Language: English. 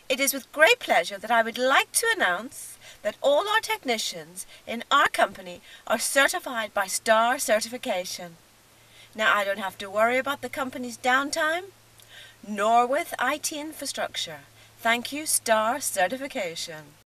It is with great pleasure that I would like to announce that all our technicians in our company are certified by STAR certification. Now I don't have to worry about the company's downtime, nor with IT infrastructure. Thank you, STAR certification.